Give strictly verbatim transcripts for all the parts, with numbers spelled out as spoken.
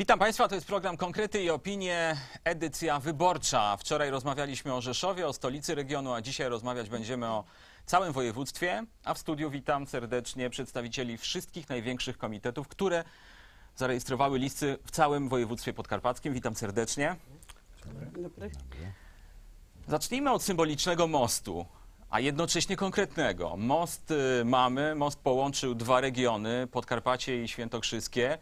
Witam Państwa, to jest program Konkrety i Opinie, edycja wyborcza. Wczoraj rozmawialiśmy o Rzeszowie, o stolicy regionu, a dzisiaj rozmawiać będziemy o całym województwie. A w studiu witam serdecznie przedstawicieli wszystkich największych komitetów, które zarejestrowały listy w całym województwie podkarpackim. Witam serdecznie. Dobry. Zacznijmy od symbolicznego mostu, a jednocześnie konkretnego. Most y, mamy, most połączył dwa regiony, Podkarpacie i Świętokrzyskie.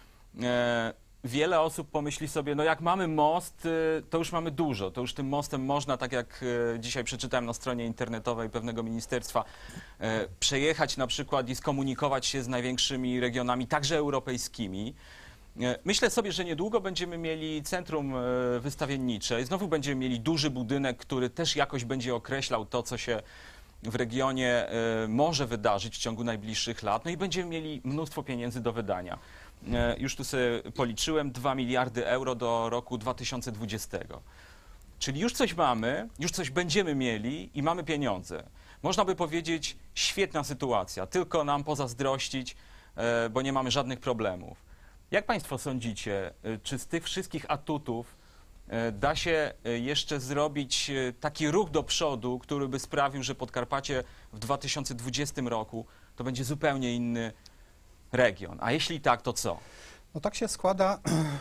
E, wiele osób pomyśli sobie, no jak mamy most, y, to już mamy dużo, to już tym mostem można, tak jak y, dzisiaj przeczytałem na stronie internetowej pewnego ministerstwa, e, przejechać na przykład i skomunikować się z największymi regionami, także europejskimi. E, myślę sobie, że niedługo będziemy mieli centrum e, wystawiennicze i znowu będziemy mieli duży budynek, który też jakoś będzie określał to, co się w regionie e, może wydarzyć w ciągu najbliższych lat, no i będziemy mieli mnóstwo pieniędzy do wydania. E, już tu sobie policzyłem, dwa miliardy euro do roku dwa tysiące dwudziestego. Czyli już coś mamy, już coś będziemy mieli i mamy pieniądze. Można by powiedzieć, świetna sytuacja, tylko nam pozazdrościć, e, bo nie mamy żadnych problemów. Jak Państwo sądzicie, e, czy z tych wszystkich atutów e, da się e, jeszcze zrobić e, taki ruch do przodu, który by sprawił, że Podkarpacie w dwa tysiące dwudziestym roku to będzie zupełnie inny region? A jeśli tak, to co? No tak się składa,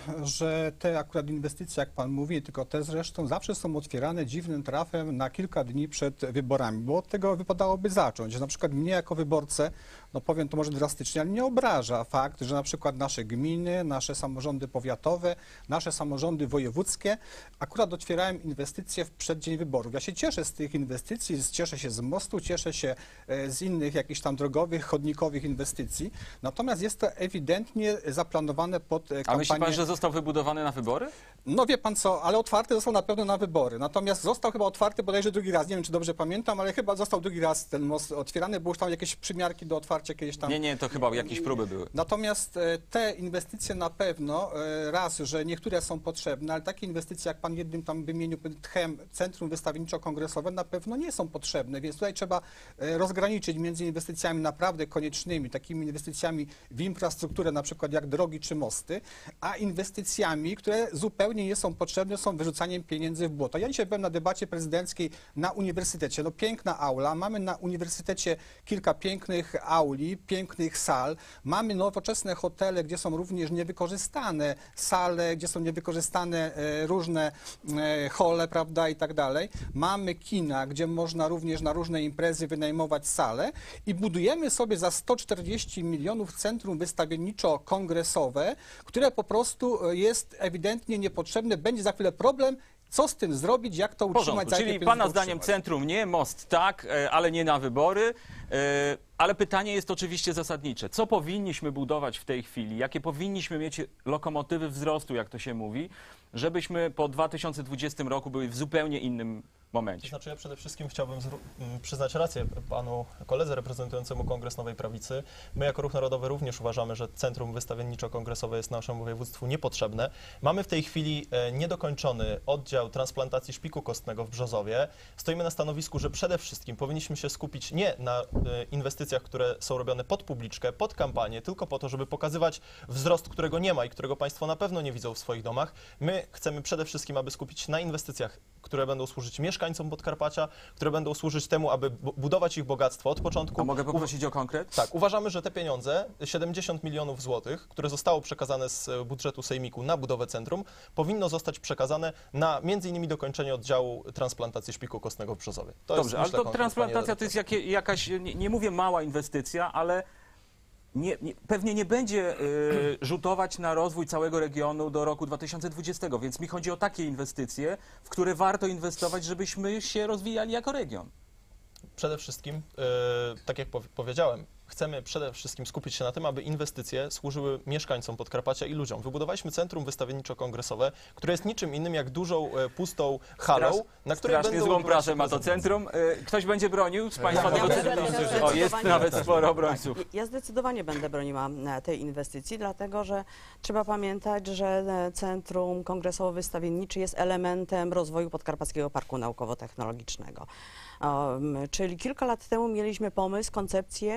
że te akurat inwestycje, jak Pan mówi, tylko te zresztą zawsze są otwierane dziwnym trafem na kilka dni przed wyborami, bo od tego wypadałoby zacząć. Na przykład mnie jako wyborcę, no powiem to może drastycznie, ale nie obraża fakt, że na przykład nasze gminy, nasze samorządy powiatowe, nasze samorządy wojewódzkie akurat otwierają inwestycje w przeddzień wyborów. Ja się cieszę z tych inwestycji, cieszę się z mostu, cieszę się z innych jakichś tam drogowych, chodnikowych inwestycji, natomiast jest to ewidentnie zaplanowane pod kampanię. A myśli Pan, że został wybudowany na wybory? No wie Pan co, ale otwarty został na pewno na wybory. Natomiast został chyba otwarty bodajże drugi raz. Nie wiem, czy dobrze pamiętam, ale chyba został drugi raz ten most otwierany, bo już tam jakieś przymiarki do otwarcia kiedyś tam... Nie, nie, to chyba jakieś próby były. Natomiast te inwestycje na pewno, raz, że niektóre są potrzebne, ale takie inwestycje, jak Pan jednym tam wymienił tchem, Centrum Wystawienniczo-Kongresowe, na pewno nie są potrzebne, więc tutaj trzeba rozgraniczyć między inwestycjami naprawdę koniecznymi, takimi inwestycjami w infrastrukturę, na przykład jak drogi czy mosty, a inwestycjami, które zupełnie nie są potrzebne, są wyrzucaniem pieniędzy w błoto. Ja dzisiaj byłem na debacie prezydenckiej na uniwersytecie. No piękna aula, mamy na uniwersytecie kilka pięknych auli, pięknych sal, mamy nowoczesne hotele, gdzie są również niewykorzystane sale, gdzie są niewykorzystane e, różne e, hole, prawda, i tak dalej. Mamy kina, gdzie można również na różne imprezy wynajmować sale i budujemy sobie za sto czterdzieści milionów centrum wystawienniczo-kongresowe, które po prostu jest ewidentnie niepotrzebne. Będzie za chwilę problem, co z tym zrobić, jak to utrzymać. Za Czyli jakie Pana pieniądze zdaniem utrzymać. centrum nie, most tak, e, ale nie na wybory. E, Ale pytanie jest oczywiście zasadnicze. Co powinniśmy budować w tej chwili? Jakie powinniśmy mieć lokomotywy wzrostu, jak to się mówi, żebyśmy po dwa tysiące dwudziestym roku byli w zupełnie innym momencie? To znaczy ja przede wszystkim chciałbym przyznać rację panu koledze reprezentującemu Kongres Nowej Prawicy. My jako Ruch Narodowy również uważamy, że Centrum Wystawienniczo-Kongresowe jest naszemu województwu niepotrzebne. Mamy w tej chwili niedokończony oddział transplantacji szpiku kostnego w Brzozowie. Stoimy na stanowisku, że przede wszystkim powinniśmy się skupić nie na inwestycjach, które są robione pod publiczkę, pod kampanię, tylko po to, żeby pokazywać wzrost, którego nie ma i którego państwo na pewno nie widzą w swoich domach. My chcemy przede wszystkim, aby skupić się na inwestycjach, które będą służyć mieszkańcom Podkarpacia, które będą służyć temu, aby budować ich bogactwo od początku. A mogę poprosić o konkret? Tak, uważamy, że te pieniądze, siedemdziesiąt milionów złotych, które zostało przekazane z budżetu sejmiku na budowę centrum, powinno zostać przekazane na między innymi dokończenie oddziału transplantacji szpiku kostnego w Brzozowie. To Dobrze, jest, ale myślę, to transplantacja to jest redaktor. jakie, jakaś, nie, nie mówię mała inwestycja, ale nie, nie, pewnie nie będzie y, rzutować na rozwój całego regionu do roku dwa tysiące dwudziestego, więc mi chodzi o takie inwestycje, w które warto inwestować, żebyśmy się rozwijali jako region. Przede wszystkim, yy, tak jak powi powiedziałem, chcemy przede wszystkim skupić się na tym, aby inwestycje służyły mieszkańcom Podkarpacia i ludziom. Wybudowaliśmy Centrum Wystawienniczo-Kongresowe, które jest niczym innym jak dużą, e, pustą halą, Strasz, na której strasznie będą złą odbywać pracę się ma to prezentacje. centrum. Y, Ktoś będzie bronił z Państwa Ja tego będę centrum? broniła, O, jest zdecydowanie. nawet Tak. sporo obrońców. Ja zdecydowanie będę broniła e, tej inwestycji, dlatego że trzeba pamiętać, że e, Centrum Kongresowo-Wystawiennicze jest elementem rozwoju Podkarpackiego Parku Naukowo-Technologicznego. Um, czyli kilka lat temu mieliśmy pomysł, koncepcję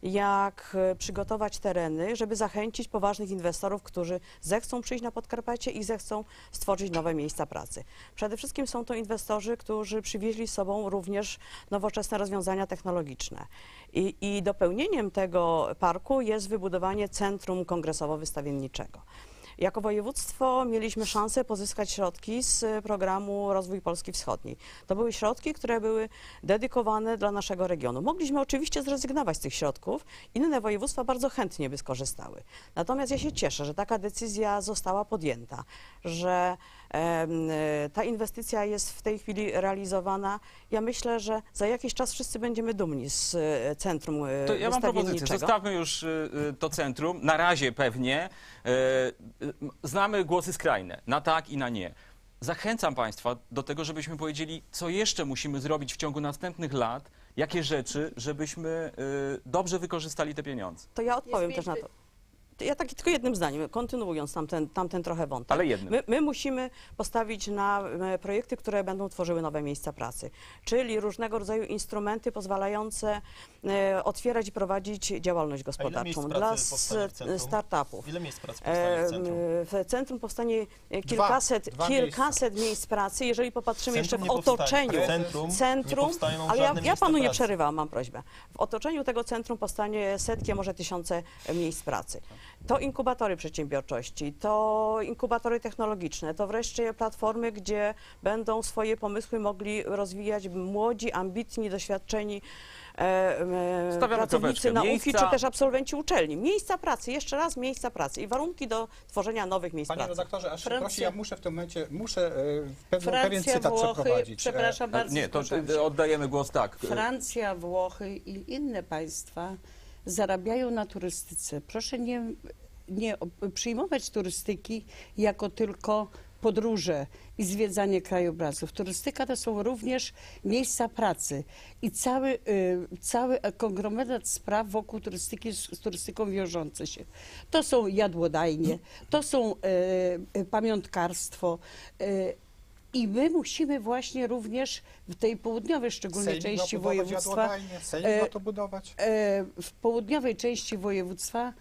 jak e, przygotować tereny, żeby zachęcić poważnych inwestorów, którzy zechcą przyjść na Podkarpacie i zechcą stworzyć nowe miejsca pracy. Przede wszystkim są to inwestorzy, którzy przywieźli z sobą również nowoczesne rozwiązania technologiczne. I, i dopełnieniem tego parku jest wybudowanie centrum kongresowo-wystawienniczego. Jako województwo mieliśmy szansę pozyskać środki z programu Rozwój Polski Wschodniej. To były środki, które były dedykowane dla naszego regionu. Mogliśmy oczywiście zrezygnować z tych środków, inne województwa bardzo chętnie by skorzystały. Natomiast ja się cieszę, że taka decyzja została podjęta, że e, ta inwestycja jest w tej chwili realizowana. Ja myślę, że za jakiś czas wszyscy będziemy dumni z e, centrum e, To ja mam propozycję, wystawienniczego. zostawmy już y, y, to centrum, na razie pewnie. Y, y, znamy głosy skrajne, na tak i na nie. Zachęcam Państwa do tego, żebyśmy powiedzieli, co jeszcze musimy zrobić w ciągu następnych lat, jakie rzeczy, żebyśmy y, dobrze wykorzystali te pieniądze. To ja odpowiem Jest też na to. pięć- Ja tak tylko jednym zdaniem, kontynuując tamten, tamten trochę wątek. Ale jednym. My, my musimy postawić na e, projekty, które będą tworzyły nowe miejsca pracy, czyli różnego rodzaju instrumenty pozwalające e, otwierać i prowadzić działalność A ile miejsc gospodarczą pracy dla powstanie w s- centrum? startupów. Ile miejsc pracy powstanie E, w centrum? W centrum powstanie e, kilkaset, dwa kilkaset miejsc pracy, jeżeli popatrzymy jeszcze w Centrum nie powstaje. otoczeniu. Centrum, nie Centrum, powstają ale ja, żadne ja miejsca panu nie pracy. przerywam, mam prośbę. W otoczeniu tego centrum powstanie setki, a może tysiące e, miejsc pracy. To inkubatory przedsiębiorczości, to inkubatory technologiczne, to wreszcie platformy, gdzie będą swoje pomysły mogli rozwijać młodzi, ambitni, doświadczeni e, e, Stawiamy pracownicy kropeczkę. nauki, Miejsca- czy też absolwenci uczelni. Miejsca pracy, jeszcze raz miejsca pracy i warunki do tworzenia nowych miejsc Panie pracy. redaktorze, aż Francja- prosi, ja muszę w tym momencie, muszę e, pewną, pewien Francja, cytat Włochy, przeprowadzić. przepraszam A, bardzo, nie, to zgłaszam y, się. oddajemy głos tak. Francja, Włochy i inne państwa zarabiają na turystyce. Proszę nie, nie o- przyjmować turystyki jako tylko podróże i zwiedzanie krajobrazów. Turystyka to są również miejsca pracy i cały, y, cały konglomerat spraw wokół turystyki, z, z turystyką wiążące się. To są jadłodajnie, to są y, y, pamiątkarstwo, y, i my musimy właśnie również w tej południowej szczególnej Sejmik ma części budować województwa, jadłodajnie, Sejmik e, ma to budować. e, w południowej części województwa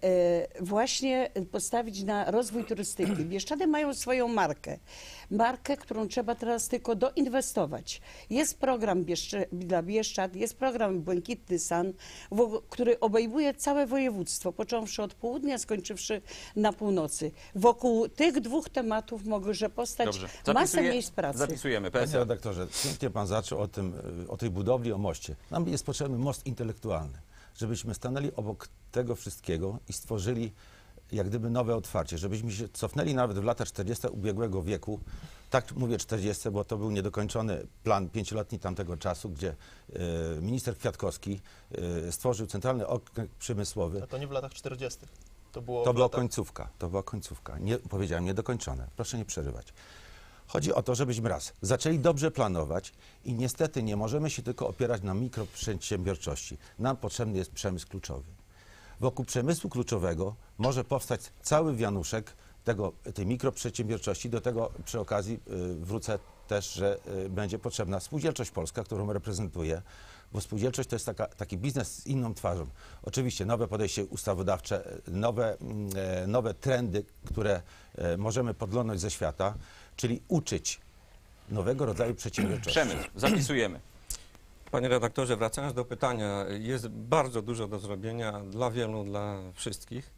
e, właśnie postawić na rozwój turystyki. Bieszczady mają swoją markę. Markę, którą trzeba teraz tylko doinwestować. Jest program Bieszcze, dla Bieszczad, jest program Błękitny San, wo- który obejmuje całe województwo, począwszy od południa, skończywszy na północy. Wokół tych dwóch tematów może powstać Dobrze. masę Zapisuję- miejsc pracy. Zapisujemy. Panie P S L. redaktorze, pięknie pan zaczął o tym, y, o tej budowli, o moście. Nam jest potrzebny most intelektualny, żebyśmy stanęli obok tego wszystkiego i stworzyli jak gdyby nowe otwarcie, żebyśmy się cofnęli nawet w lata czterdzieste ubiegłego wieku. Tak mówię czterdzieste, bo to był niedokończony plan pięcioletni tamtego czasu, gdzie y, minister Kwiatkowski y, stworzył centralny okręg przemysłowy. A to nie w latach czterdziestych. To było To w była latach... końcówka, to była końcówka. Nie, powiedziałem niedokończone. Proszę nie przerywać. Chodzi o to, żebyśmy raz zaczęli dobrze planować i niestety nie możemy się tylko opierać na mikroprzedsiębiorczości. Nam potrzebny jest przemysł kluczowy. Wokół przemysłu kluczowego może powstać cały wianuszek tego, tej mikroprzedsiębiorczości. Do tego przy okazji y, wrócę też, że y, będzie potrzebna spółdzielczość polska, którą reprezentuję, bo spółdzielczość to jest taka, taki biznes z inną twarzą. Oczywiście nowe podejście ustawodawcze, nowe, mm, e, nowe trendy, które e, możemy podglądnąć ze świata, czyli uczyć nowego rodzaju przedsiębiorczości. Przemysł. Zapisujemy. Panie redaktorze, wracając do pytania, jest bardzo dużo do zrobienia dla wielu, dla wszystkich.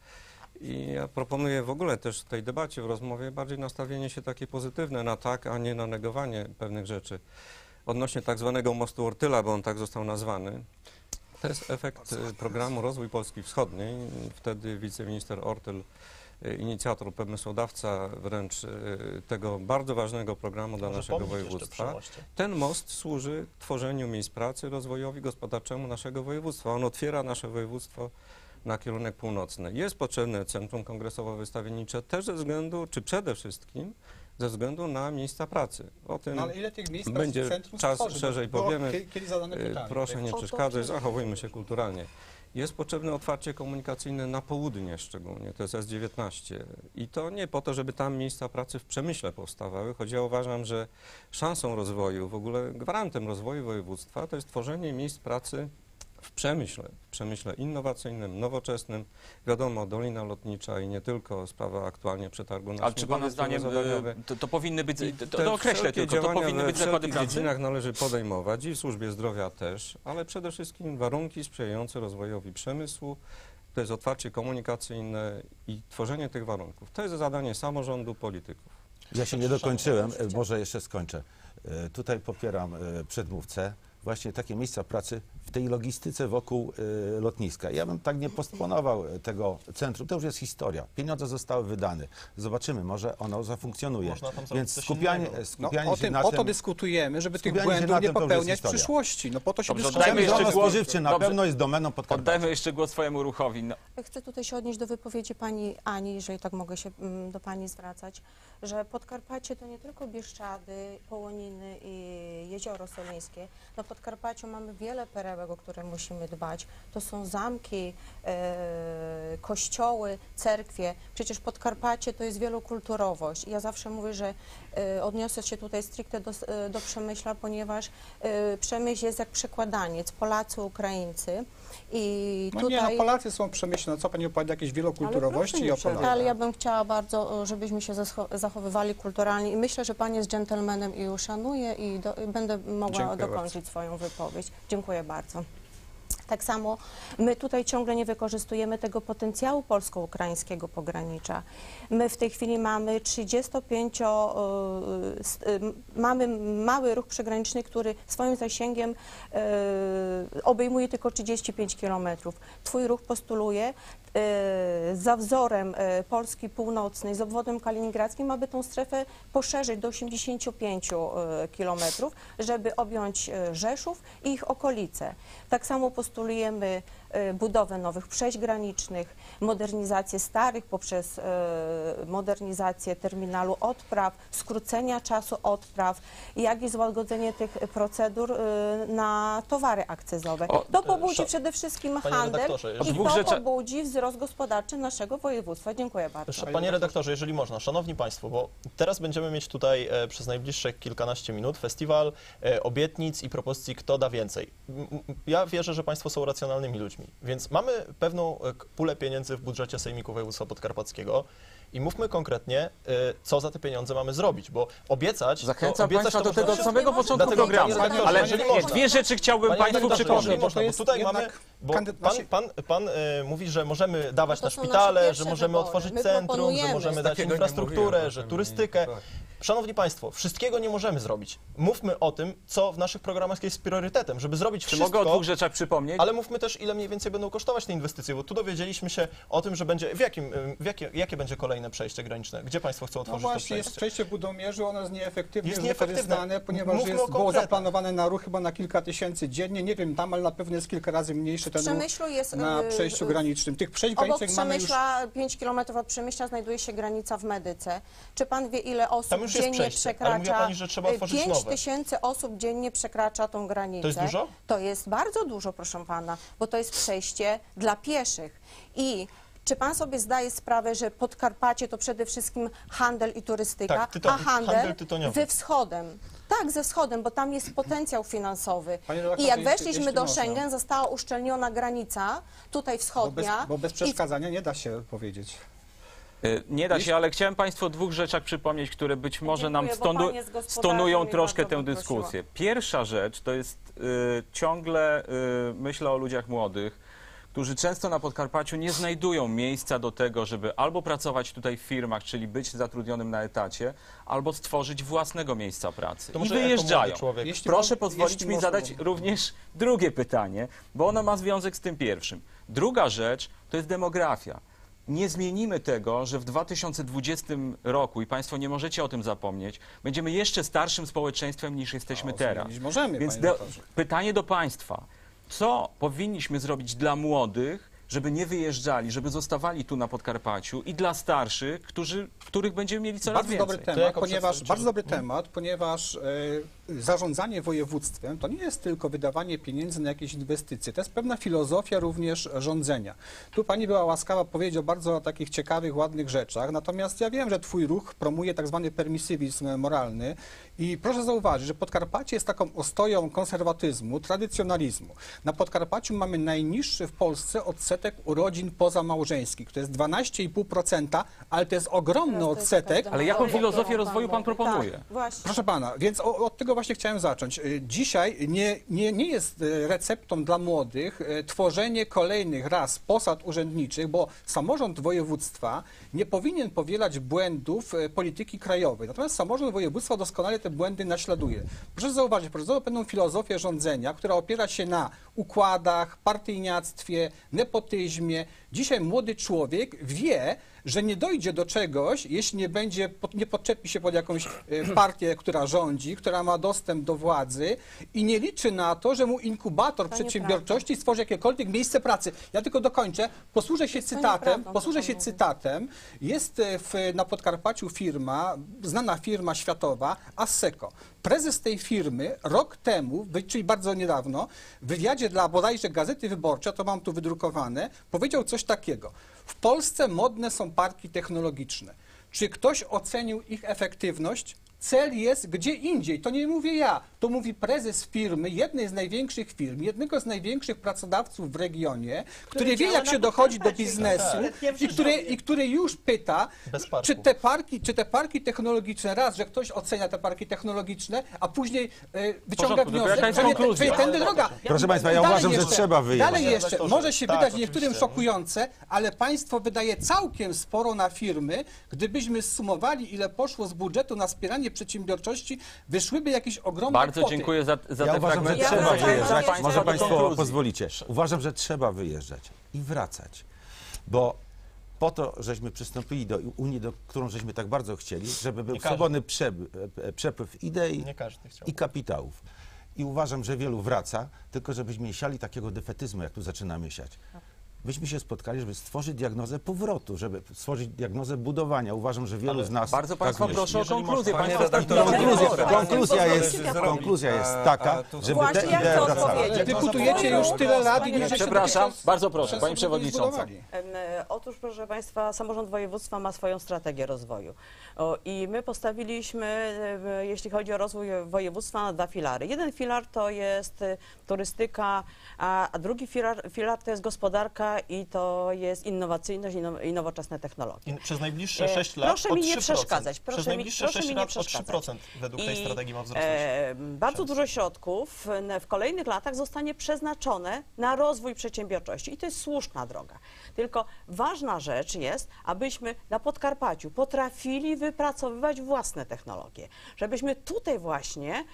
I ja proponuję w ogóle też w tej debacie, w rozmowie bardziej nastawienie się takie pozytywne na tak, a nie na negowanie pewnych rzeczy. Odnośnie tak zwanego mostu Ortyla, bo on tak został nazwany, to jest efekt y, programu Rozwój Polski Wschodniej. Wtedy wiceminister Ortyl, y, inicjator, pomysłodawca wręcz y, tego bardzo ważnego programu dla Może naszego pomnik jeszcze województwa. przy moście. Ten most służy tworzeniu miejsc pracy, rozwojowi gospodarczemu naszego województwa. On otwiera nasze województwo na kierunek północny. Jest potrzebne centrum kongresowo-wystawiennicze też ze względu, czy przede wszystkim ze względu na miejsca pracy. O tym No ale ile tych miejsc będzie pracy w centrum czas stworzy? szerzej Było powiemy. kie- Kiedyś zadane y, pytanie. proszę nie O to przeszkadzać, przede- zachowujmy się kulturalnie. Jest potrzebne otwarcie komunikacyjne na południe szczególnie, to jest S dziewiętnaście. I to nie po to, żeby tam miejsca pracy w przemyśle powstawały, choć ja uważam, że szansą rozwoju, w ogóle gwarantem rozwoju województwa to jest tworzenie miejsc pracy w przemyśle, w przemyśle innowacyjnym, nowoczesnym. Wiadomo, Dolina Lotnicza i nie tylko, sprawa aktualnie przetargu na Ale czy Pana zdaniem zadaniowe. y, to, to powinny być, I to, te to określę wszelkie tylko, to działania powinny we być zakłady wszelkich pracy? dziedzinach należy podejmować i w służbie zdrowia też, ale przede wszystkim warunki sprzyjające rozwojowi przemysłu, to jest otwarcie komunikacyjne i tworzenie tych warunków. To jest zadanie samorządu, polityków. Ja się nie dokończyłem, e, może jeszcze skończę. E, Tutaj popieram e, przedmówcę. Właśnie takie miejsca pracy w tej logistyce wokół e, lotniska. Ja bym tak nie postponował e, tego centrum. To już jest historia. Pieniądze zostały wydane. Zobaczymy, może ono zafunkcjonuje. Można tam zrobić Więc coś skupianie, innego. No, skupianie o, się tym, na o tym... to dyskutujemy, żeby tych skupianie się błędów na nie tym to już popełniać jest w historia. przyszłości. No po to się Dobrze, dyskutuje. oddajmy jeszcze Przemysł głos. spożywczy na Dobrze. pewno jest domeną Podkarpacia. Oddajmy jeszcze głos swojemu ruchowi. No, Chcę tutaj się odnieść do wypowiedzi pani Ani, jeżeli tak mogę się mm, do pani zwracać, że Podkarpacie to nie tylko Bieszczady, Połoniny i Jezioro Solińskie. Na Podkarpaciu mamy wiele perełek, o które musimy dbać. To są zamki, e, kościoły, cerkwie. Przecież Podkarpacie to jest wielokulturowość. Ja zawsze mówię, że e, odniosę się tutaj stricte do, e, do Przemyśla, ponieważ e, Przemyśl jest jak przekładaniec, Polacy, Ukraińcy. I No tutaj... nie, no Polacy są przemyślne. No co pani opowiada, jakieś wielokulturowości Ale i o proszę nie Polakach? Ale ja bym chciała bardzo, żebyśmy się zascho- zachowywali kulturalnie i myślę, że Pan jest dżentelmenem i uszanuję i, do, i będę mogła Dziękuję dokończyć swoją wypowiedź. Dziękuję bardzo. Tak samo my tutaj ciągle nie wykorzystujemy tego potencjału polsko-ukraińskiego pogranicza. My w tej chwili mamy trzydziestopięcio, y, s- y, mamy mały ruch przygraniczny, który swoim zasięgiem y, obejmuje tylko trzydzieści pięć kilometrów. Twój ruch postuluje y, za wzorem y, Polski Północnej z obwodem kaliningradzkim, aby tą strefę poszerzyć do osiemdziesięciu pięciu kilometrów, żeby objąć y, Rzeszów i ich okolice. Tak samo postulujemy y, budowę nowych przejść granicznych, modernizację starych poprzez y, modernizację terminalu odpraw, skrócenia czasu odpraw, jak i złagodzenie tych procedur y, na towary akcyzowe. O, To pobudzi sza- przede wszystkim Panie handel redaktorze, i jeżeli- dwóch to rzeczy- pobudzi wzrost gospodarczy naszego województwa. Dziękuję bardzo. Jeszcze, Panie redaktorze, jeżeli można, szanowni państwo, bo teraz będziemy mieć tutaj e, przez najbliższe kilkanaście minut festiwal e, obietnic i propozycji, kto da więcej. M, m, Ja wierzę, że państwo są racjonalnymi ludźmi, więc mamy pewną e, k- pulę pieniędzy w budżecie Sejmiku Województwa Podkarpackiego i mówmy konkretnie, e, co za te pieniądze mamy zrobić, bo obiecać... to zachęcam obiecać Państwa to do można tego od wszystko. samego początku Dlatego, programu. panie redaktorze, Ale jeżeli nie, można. dwie rzeczy chciałbym Panie Państwu redaktorze, przypomnieć. jeżeli bo to można, bo jest tutaj jednak mamy, bo kandy- pan, znaczy- pan, pan e, mówi, że możemy dawać to na są nasze szpitale, pierwsze że możemy wybory. otworzyć My centrum, że proponujemy. możemy dać Takiego nie infrastrukturę, mówiłem, że proszę turystykę. mi- tak. Szanowni Państwo, wszystkiego nie możemy zrobić. Mówmy o tym, co w naszych programach jest priorytetem, żeby zrobić Czy wszystko, mogę o dwóch rzeczach przypomnieć? ale mówmy też, ile mniej więcej będą kosztować te inwestycje, bo tu dowiedzieliśmy się o tym, że będzie, w jakim, w jakie, jakie będzie kolejne przejście graniczne, gdzie Państwo chcą No otworzyć to właśnie, jest przejście. przejście w Budomierzu, ono jest nieefektywnie Jest jest nieefektywne. wykorzystane, ponieważ Mówmy jest, o było konkretach. zaplanowane na ruch chyba na kilka tysięcy dziennie. Nie wiem tam, ale na pewno jest kilka razy mniejszy W ten ruch Przemyślu jest... na y, przejściu y, granicznym. Tych przejść Obok granicznych mamy już... Przemyśla, pięć kilometrów od Przemyśla znajduje się granica w Medyce. Czy pan wie, ile osób Tam już jest dziennie przejście, ale mówi przekracza? pani, że trzeba otworzyć pięć nowe. tysięcy osób dziennie przekracza tą granicę. To jest dużo? To jest bardzo dużo, proszę pana, bo to jest przejście dla pieszych. I czy pan sobie zdaje sprawę, że Podkarpacie to przede wszystkim handel i turystyka, Tak, tyton- a handel, handel tytoniowy. ze wschodem? Tak, ze wschodem, bo tam jest potencjał finansowy. Panie redaktorze, I jak jeśli- weszliśmy jeśli do można. Schengen, została uszczelniona granica, tutaj Bo bez, wschodnia. bo bez i przeszkadzania nie da się powiedzieć. Y, Nie da się, ale chciałem Państwu o dwóch rzeczach przypomnieć, które być może nam Dziękuję, bo stonu, pan jest gospodarzem stonują i troszkę bardzo tę bym prosiła. dyskusję. Pierwsza rzecz to jest y, ciągle y, myślę o ludziach młodych, którzy często na Podkarpaciu nie znajdują miejsca do tego, żeby albo pracować tutaj w firmach, czyli być zatrudnionym na etacie, albo stworzyć własnego miejsca pracy. To I może jako wyjeżdżają. młody człowiek. Jeśli Proszę mo- pozwolić jeśli mi można, zadać bo- również drugie pytanie, bo ono ma związek z tym pierwszym. Druga rzecz to jest demografia. Nie zmienimy tego, że w dwa tysiące dwudziestym roku, i Państwo nie możecie o tym zapomnieć, będziemy jeszcze starszym społeczeństwem niż jesteśmy O, teraz. zmienić możemy, Więc panie do, redaktorze. pytanie do Państwa. Co powinniśmy zrobić dla młodych, żeby nie wyjeżdżali, żeby zostawali tu na Podkarpaciu i dla starszych, którzy, których będziemy mieli coraz Bardzo więcej. dobry To temat, jako ponieważ, przedstawiciel- bardzo dobry temat, ponieważ e, zarządzanie województwem to nie jest tylko wydawanie pieniędzy na jakieś inwestycje, to jest pewna filozofia również rządzenia. Tu pani była łaskawa powiedzieć o bardzo takich ciekawych, ładnych rzeczach, natomiast ja wiem, że twój ruch promuje tak zwany permisywizm moralny i proszę zauważyć, że Podkarpacie jest taką ostoją konserwatyzmu, tradycjonalizmu. Na Podkarpaciu mamy najniższy w Polsce odsetek urodzin pozamałżeńskich, to jest dwanaście i pół procent, ale to jest ogromny Teraz to jest odsetek. każda Ale jaką metoda, filozofię którą rozwoju pan mówi. proponuje? Tak, właśnie. Proszę pana, więc o, od tego właśnie chciałem zacząć. Y, Dzisiaj nie, nie, nie jest y, receptą dla młodych y, tworzenie kolejnych raz posad urzędniczych, bo samorząd województwa nie powinien powielać błędów y, polityki krajowej. Natomiast samorząd województwa doskonale te błędy naśladuje. Proszę zauważyć, proszę zauważyć pewną filozofię rządzenia, która opiera się na układach, partyjniactwie, nepotyzmie. Dzisiaj młody człowiek wie, że nie dojdzie do czegoś, jeśli nie będzie, pod- nie podczepi się pod jakąś e, partię, która rządzi, która ma dostęp do władzy i nie liczy na to, że mu inkubator To przedsiębiorczości stworzy jakiekolwiek miejsce pracy. Ja tylko dokończę, posłużę się To cytatem, nieprawda, posłużę co się pan mówi. cytatem. Jest e, w, na Podkarpaciu firma, znana firma światowa, Asseco. Prezes tej firmy rok temu, wy- czyli bardzo niedawno, w wywiadzie dla bodajże Gazety Wyborczej, to mam tu wydrukowane, powiedział coś takiego. W Polsce modne są parki technologiczne. Czy ktoś ocenił ich efektywność? Cel jest gdzie indziej. To nie mówię ja, to mówi prezes firmy, jednej z największych firm, jednego z największych pracodawców w regionie, który wie, działa jak na się dochodzi do Podkarpaciu. biznesu Tak. i który, i który już pyta, Bez parków. czy te parki, czy te parki technologiczne, raz, że ktoś ocenia te parki technologiczne, a później e, wyciąga porządku, tylko wniosek, jaka jest że, nie, konkluzja? że tędy droga. Proszę państwa, ja Dalej uważam, że jeszcze- trzeba wyjeżdżać. Dalej jeszcze, Redaktorze, może się tak, wydać niektórym oczywiście. szokujące, ale państwo wydaje całkiem sporo na firmy. Gdybyśmy zsumowali, ile poszło z budżetu na wspieranie przedsiębiorczości, wyszłyby jakieś ogromne Bardzo kwoty. dziękuję za, za Ja te uważam, że fragmenty. Ja trzeba wracam wyjeżdżać. jeszcze Może do państwo konkluzji. pozwolicie. Uważam, że trzeba wyjeżdżać i wracać, bo po to, żeśmy przystąpili do Unii, do którą żeśmy tak bardzo chcieli, żeby był Nie każdy. swobodny przeby- e, przepływ idei Nie każdy chciał. i kapitałów. I uważam, że wielu wraca, tylko żebyśmy nie siali takiego defetyzmu, jak tu zaczynamy siać. Myśmy się spotkali, żeby stworzyć diagnozę powrotu, żeby stworzyć diagnozę budowania. Uważam, że wielu Ale z nas Bardzo tak państwa myśli. proszę o Jeżeli konkluzję. można- Państwo Panie ostatnio- redaktorze, Konkluzja, Pozwolę konkluzja, sobie jest, powiedzieć. konkluzja jest A- taka, a tu- żeby Właśnie te ja idee chcę wracały. odpowiedzieć. Dyskutujecie już tyle lat i nie Przepraszam, bardzo proszę, Przez pani to przewodnicząca. zbudowali. Em, e, Otóż, proszę Państwa, samorząd województwa ma swoją strategię rozwoju. O, I my postawiliśmy, e, jeśli chodzi o rozwój województwa, na dwa filary. Jeden filar to jest e, turystyka, a, a drugi filar, filar to jest gospodarka i to jest innowacyjność i, now, i nowoczesne technologie. I przez najbliższe E, sześć lat proszę o mi nie trzy procent. przeszkadzać, proszę Przez mi- najbliższe proszę sześć mi nie lat o trzy przeszkadzać. procent według tej I, strategii ma wzrosnąć. E, bardzo dużo środków n- w kolejnych latach zostanie przeznaczone na rozwój przedsiębiorczości i to jest słuszna droga. Tylko ważna rzecz jest, abyśmy na Podkarpaciu potrafili wypracowywać własne technologie, żebyśmy tutaj właśnie m,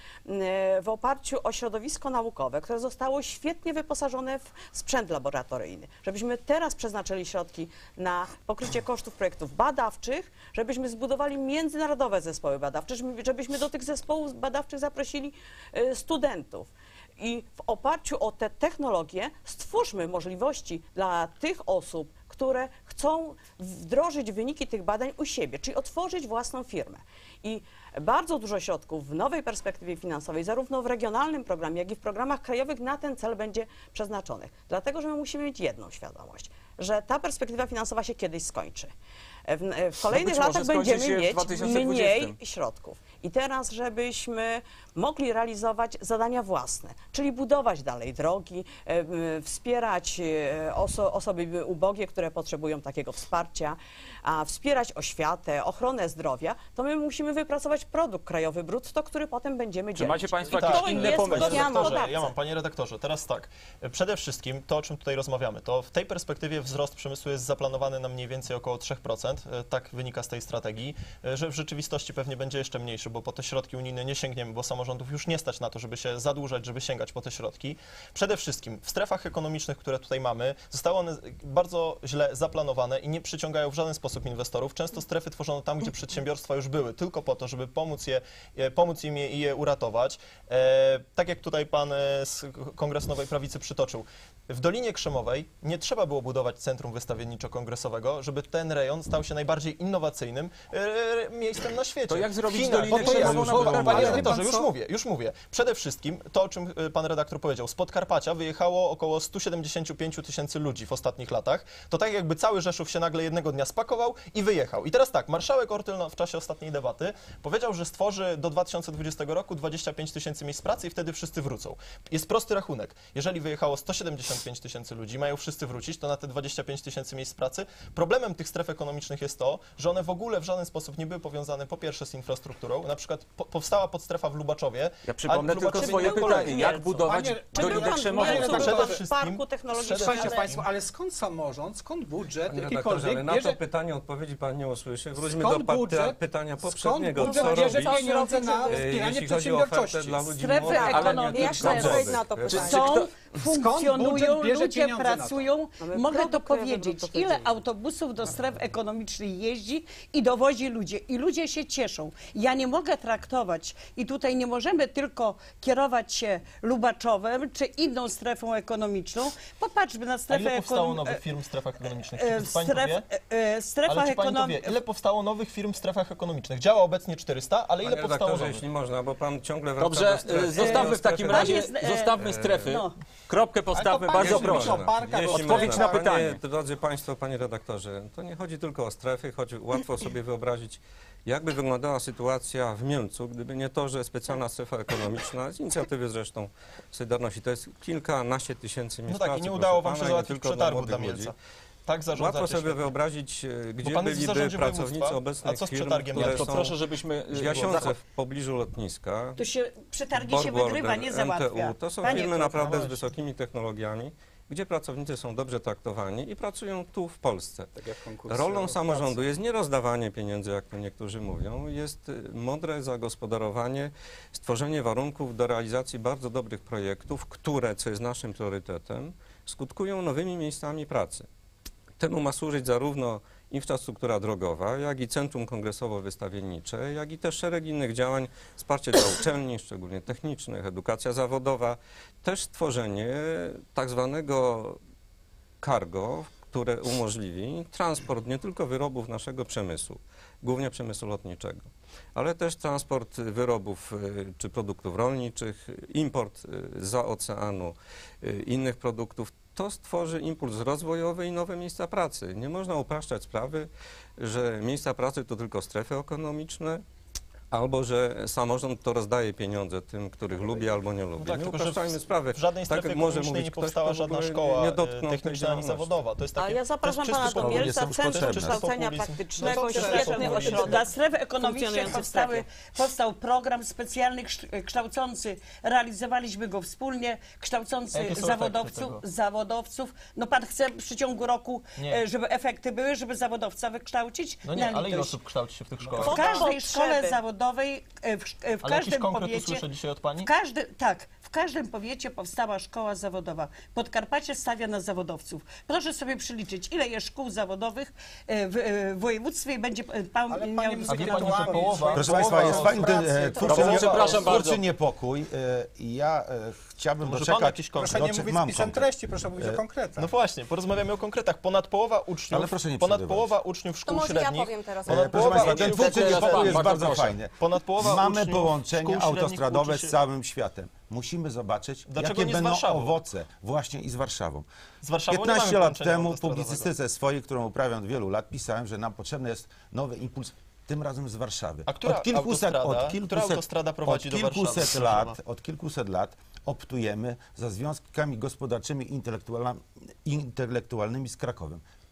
w oparciu o środowisko naukowe, które zostało świetnie wyposażone w sprzęt laboratoryjny, żebyśmy teraz przeznaczyli środki na pokrycie kosztów projektów badawczych, żebyśmy zbudowali międzynarodowe zespoły badawcze, żebyśmy- żebyśmy do tych zespołów badawczych zaprosili y, studentów. I w oparciu o te technologie stwórzmy możliwości dla tych osób, które chcą wdrożyć wyniki tych badań u siebie, czyli otworzyć własną firmę. I bardzo dużo środków w nowej perspektywie finansowej, zarówno w regionalnym programie, jak i w programach krajowych na ten cel będzie przeznaczonych. Dlatego, że my musimy mieć jedną świadomość, że ta perspektywa finansowa się kiedyś skończy. W, w kolejnych być może latach skończy się będziemy w mieć dwa tysiące mniej dwudziestym. środków. I teraz, żebyśmy mogli realizować zadania własne, czyli budować dalej drogi, e, m, wspierać e, oso, osoby ubogie, które potrzebują takiego wsparcia, a wspierać oświatę, ochronę zdrowia, to my musimy wypracować produkt krajowy brutto, który potem będziemy Czy dzielić. macie Państwo I to jakieś inne jest pomysły? Panie potrzebne redaktorze, podawcy. ja mam, panie redaktorze, teraz tak. Przede wszystkim to, o czym tutaj rozmawiamy, to w tej perspektywie wzrost przemysłu jest zaplanowany na mniej więcej około trzy procent. procent, e, tak wynika z tej strategii, e, że w rzeczywistości pewnie będzie jeszcze mniejszy, bo po te środki unijne nie sięgniemy, bo samorządów już nie stać na to, żeby się zadłużać, żeby sięgać po te środki. Przede wszystkim w strefach ekonomicznych, które tutaj mamy, zostały one bardzo źle zaplanowane i nie przyciągają w żaden sposób inwestorów. Często strefy tworzono tam, gdzie przedsiębiorstwa już były, tylko po to, żeby pomóc, je, e, pomóc im je i je uratować. E, tak jak tutaj pan e, z Kongresu Nowej Prawicy przytoczył. W Dolinie Krzemowej nie trzeba było budować centrum wystawienniczo-kongresowego, żeby ten rejon stał się najbardziej innowacyjnym e, miejscem na świecie. To jak zrobić Chinach, Dolinę bo to jest- Krzemową na bo- Podkarpaciu? Panie Ale redaktorze, wie pan już co? mówię, już mówię. Przede wszystkim to, o czym e, pan redaktor powiedział, z Podkarpacia wyjechało około sto siedemdziesiąt pięć tysięcy ludzi w ostatnich latach. To tak jakby cały Rzeszów się nagle jednego dnia spakował i wyjechał. I teraz tak, marszałek Ortyl no, w czasie ostatniej debaty powiedział, że stworzy do dwa tysiące dwudziestego roku dwadzieścia pięć tysięcy miejsc pracy i wtedy wszyscy wrócą. Jest prosty rachunek. Jeżeli wyjechało sto siedemdziesiąt pięć tysięcy ludzi, mają wszyscy wrócić, to na te dwadzieścia pięć tysięcy miejsc pracy. Problemem tych stref ekonomicznych jest to, że one w ogóle w żaden sposób nie były powiązane po pierwsze z infrastrukturą. Na przykład po, powstała podstrefa w Lubaczowie. Ja przypomnę a w tylko Lubaczowie swoje nie było pytanie. nic. Jak budować Panie- Czy był Dolinę pan w Krzemową? Mielcu? Mielcu Przede w wszystkim- Parku Technologicznym? Słuchajcie ale- Państwo, ale skąd samorząd, skąd budżet, Panie redaktorze, jakikolwiek ale na bierze, to pytanie odpowiedzi pan nie usłyszy. Wróćmy Skąd do pa- budżet- pytania skąd poprzedniego. budżet Co bierze robić, pieniądze na e, wspieranie jeśli chodzi o ofertę przedsiębiorczości? dla ludzi Strefy młodych, ale ekonomiczne nie Ja chcę tylko odpowiedzieć na młodych? to pytanie. Są, budżet funkcjonują, bierze ludzie pieniądze na to? pracują. Mamy Mogę to produkt krajowy powiedzieć, brutto ile codziennie. autobusów do stref ekonomicznych jeździ i dowozi ludzie. I ludzie się cieszą. Ja nie mogę traktować i tutaj nie możemy tylko kierować się Lubaczowem czy inną strefą ekonomiczną. Popatrzmy na A strefę ile powstało ekonomiczną. nowych firm w strefach ekonomicznych? E, Czy W pani to wie? stref, e, strefach Ale czy pani to wie? ekonomicznych. Ile powstało nowych firm w strefach ekonomicznych? Działa obecnie czterysta, ale ile Panie powstało redaktorze, nowych? jeśli można, bo pan ciągle wraca Dobrze, do strefy. e, zostawmy w takim Panie razie, z- e, zostawmy strefy. no. Kropkę Ale to postawmy, pan bardzo jeśli proszę. myśli o parkach, Jeśli Odpowiedź można. na pytanie. Panie, drodzy Państwo, Panie redaktorze, to nie chodzi tylko o strefy, choć łatwo sobie wyobrazić, jakby wyglądała sytuacja w Mielcu, gdyby nie to, że specjalna strefa ekonomiczna, z inicjatywy zresztą Solidarności, to jest kilkanaście tysięcy miejsc No tak, pracy, i nie proszę udało wam pana, się i nie załatwić tylko dla przetargu dla młodych ludzi. Mielca. Tak zarządzacie Łatwo sobie świetnie. wyobrazić, e, Bo gdzie pan jest w byliby zarządzie pracownicy województwa. obecnych A co z firm, przetargiem które To są proszę, żebyśmy... w e, Jasionce zachod- w pobliżu lotniska. Tu się przetargi się Borgwarder, wygrywa, nie załatwia. M T U. To są Panie firmy pośle. naprawdę z wysokimi technologiami, gdzie pracownicy są dobrze traktowani i pracują tu w Polsce. Tak jak konkursy Rolą pracy. samorządu jest nie rozdawanie pieniędzy, jak to niektórzy mówią, jest y, mądre zagospodarowanie, stworzenie warunków do realizacji bardzo dobrych projektów, które, co jest naszym priorytetem, skutkują nowymi miejscami pracy. Temu ma służyć zarówno infrastruktura drogowa, jak i centrum kongresowo-wystawiennicze, jak i też szereg innych działań, wsparcie dla uczelni, szczególnie technicznych, edukacja zawodowa, też stworzenie tak zwanego cargo, które umożliwi transport nie tylko wyrobów naszego przemysłu, głównie przemysłu lotniczego, ale też transport wyrobów y, czy produktów rolniczych, import y, za oceanu y, innych produktów. To stworzy impuls rozwojowy i nowe miejsca pracy. Nie można upraszczać sprawy, że miejsca pracy to tylko strefy ekonomiczne, albo że samorząd to rozdaje pieniądze tym, których lubi albo nie lubi. No tak, nie tylko że upraszczajmy w- sprawy. W żadnej strefie Tak może ekonomicznej mówić nie ktoś, powstała kto w żadna ogóle szkoła nie e, dotknął tej techniczna ani działalności. zawodowa. To jest takie, A ja zapraszam to jest pana czysty do populizm. Mielca są w Centrum potrzebne. Kształcenia Populizm. Praktycznego No i to świetny populizm. ośrodek. Dla stref ekonomicznych funkcjonujący w powstały, strefie. powstał program specjalny kształt- kształcący, realizowaliśmy go wspólnie, kształcący A jakie są zawodowców, efekty tego? zawodowców. No pan chce w przeciągu roku, Nie. e, żeby efekty były, żeby zawodowca wykształcić? No nie, Na ale ile litość. osób kształci się w tych szkołach? W każdej Potrzeby. szkole zawodowej, e, w, sz- e, w Ale jakiś każdym konkret powiecie, usłyszę dzisiaj od pani? w każdy, tak, w każdym powiecie powstała szkoła zawodowa. Podkarpacie stawia na zawodowców. Proszę sobie przeliczyć, ile jest szkół zawodowych e, w, e, w województwie i będzie e, pan Ale miał panie A wie pani, że intelektualnie, połowa... Proszę połowa Państwa, jest fajny ten, pracy e, to- twórczy, Dobrze, nie, przepraszam twórczy bardzo. niepokój e, i ja e, chciałbym Może pan doczekać... jakiś konkret? Proszę nie doczek- mówić mam pisem konkret. treści, proszę mówić o konkretach. No właśnie, porozmawiamy o konkretach. Ponad połowa uczniów, Ale proszę nie ponad przerywać. połowa uczniów To szkół może ja średnich, powiem teraz. ponad E, Proszę połowa Państwa, ten uczniów, twórczy teraz pan, niepokój jest bardzo bardzo proszę. fajny. ponad połowa Mamy uczniów połączenia szkół średnich autostradowe uczy się- z całym światem. Musimy zobaczyć, Dlaczego jakie nie z będą Warszawą? owoce właśnie i z Warszawą. Z Warszawą nie piętnaście mamy lat połączenia temu w autostradowego. publicystyce swojej, którą uprawiam od wielu lat, pisałem, że nam potrzebny jest nowy impuls, tym razem z Warszawy. A która od kilkuset, autostrada- od kilkuset, która autostrada prowadzi od do Warszawy, kilkuset proszę lat, pana? od kilkuset lat optujemy za związkami gospodarczymi i intelektualna- intelektualnymi z Krakowem.